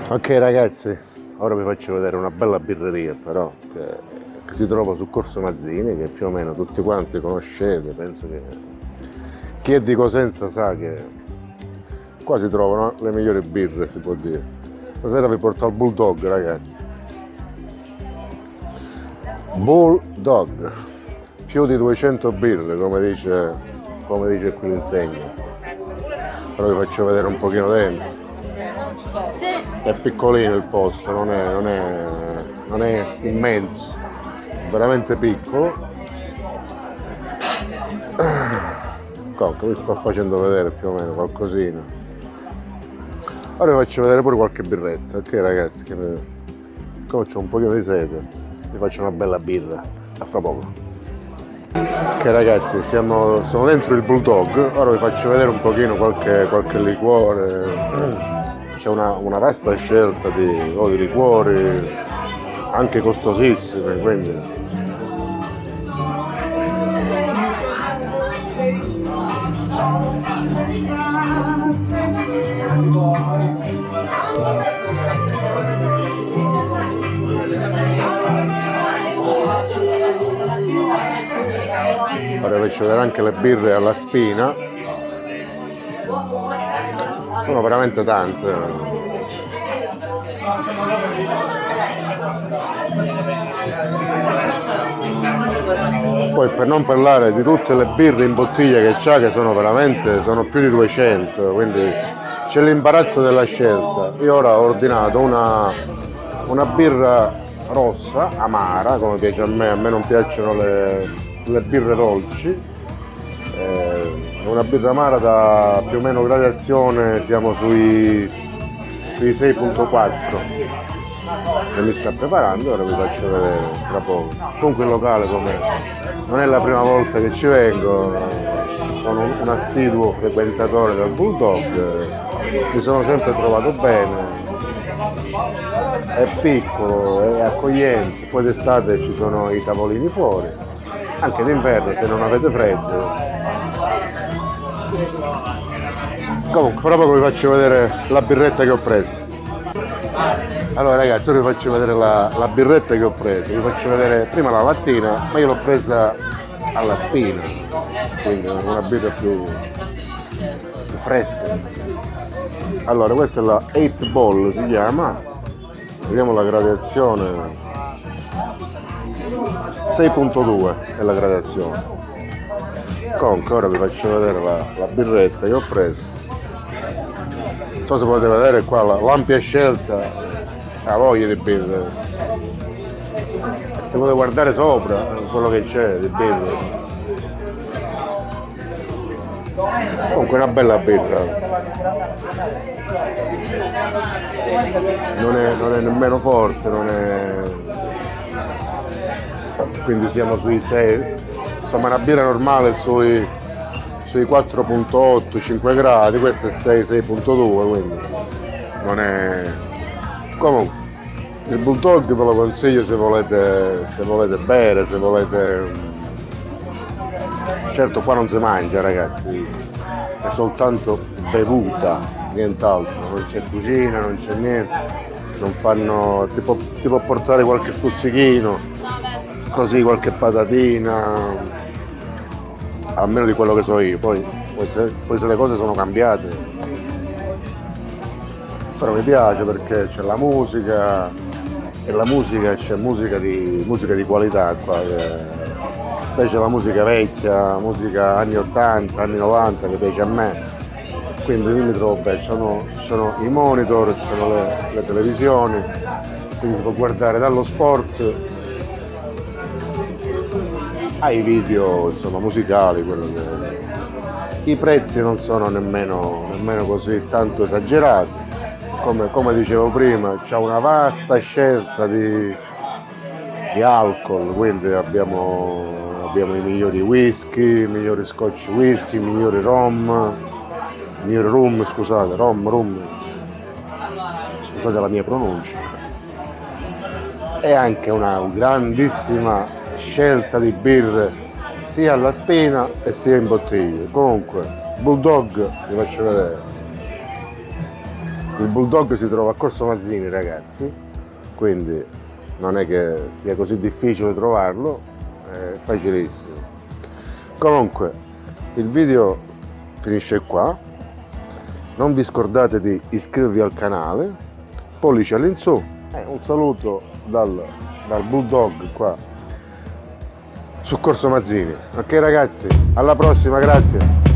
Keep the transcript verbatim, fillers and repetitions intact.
Ok ragazzi, ora vi faccio vedere una bella birreria però che, che si trova su Corso Mazzini, che più o meno tutti quanti conoscete. Penso che chi è di Cosenza sa che qua si trovano le migliori birre, si può dire. Stasera vi porto al Bulldog, ragazzi. Bulldog, più di duecento birre, come dice, come dice qui l'insegna. Però vi faccio vedere un pochino dentro. È piccolino il posto, non è, non è, non è immenso, è veramente piccolo. Comunque vi sto facendo vedere più o meno qualcosina. Ora vi faccio vedere pure qualche birretta, ok ragazzi? Che come c'ho un pochino di sete, vi faccio una bella birra, a fra poco. Ok ragazzi, siamo, sono dentro il Bulldog, ora vi faccio vedere un pochino qualche, qualche liquore. C'è una, una vasta scelta di, oh, di liquori, anche costosissimi, quindi ora vi faccio vedere anche le birre alla spina. Sono veramente tante. Poi per non parlare di tutte le birre in bottiglia che c'ha, che sono veramente, sono più di duecento, quindi c'è l'imbarazzo della scelta. Io ora ho ordinato una, una birra rossa, amara, come piace a me, a me non piacciono le, le birre dolci. Una birra amara da più o meno gradazione, siamo sui, sui sei virgola quattro che mi sta preparando, ora vi faccio vedere tra poco. Comunque il locale, come non è la prima volta che ci vengo, sono un assiduo frequentatore del Bulldog, mi sono sempre trovato bene, è piccolo, è accogliente, poi d'estate ci sono i tavolini fuori, anche d'inverno se non avete freddo. Comunque, fra poco vi faccio vedere la birretta che ho preso. Allora ragazzi, ora vi faccio vedere la, la birretta che ho preso. Vi faccio vedere prima la lattina, ma io l'ho presa alla spina, quindi una birra più, più fresca. Allora, questa è la eight Ball, si chiama. Vediamo la gradazione. sei virgola due è la gradazione. Comunque ora vi faccio vedere la, la birretta che ho preso. Non so se potete vedere qua l'ampia scelta, la voglia di birre. Se potete guardare sopra quello che c'è di birre. Comunque una bella birra. Non è, non è nemmeno forte, non è. Quindi siamo sui sei. Insomma una birra normale sui, sui quattro virgola otto cinque gradi, questa è sei sei virgola due, quindi non è. Comunque il Bulldog ve lo consiglio se volete, se volete bere, se volete. Certo qua non si mangia ragazzi, è soltanto bevuta, nient'altro, non c'è cucina, non c'è niente, non fanno. Ti può, ti può portare qualche stuzzichino, così qualche patatina, almeno di quello che so io, poi, poi, se, poi se le cose sono cambiate. Però mi piace perché c'è la musica, e la musica c'è musica di, musica di qualità qua, che, specie la musica vecchia, musica anni ottanta, anni novanta che piace a me, quindi io mi trovo bene, ci sono, ci sono i monitor, ci sono le, le televisioni, quindi si può guardare dallo sport ai video insomma musicali, quello che. I prezzi non sono nemmeno, nemmeno così tanto esagerati, come, come dicevo prima, c'è una vasta scelta di, di alcol, quindi abbiamo, abbiamo i migliori whisky, i migliori scotch whisky, i migliori rom, i migliori rum, scusate, rom, rum, scusate la mia pronuncia, e anche una grandissima scelta di birre sia alla spina e sia in bottiglia. Comunque Bulldog vi faccio vedere. Il bulldog si trova a Corso Mazzini, ragazzi, quindi non è che sia così difficile trovarlo, è facilissimo. Comunque il video finisce qua, non vi scordate di iscrivervi al canale, pollice all'insù, eh, un saluto dal, dal bulldog qua su Corso Mazzini. Ok ragazzi, alla prossima, grazie.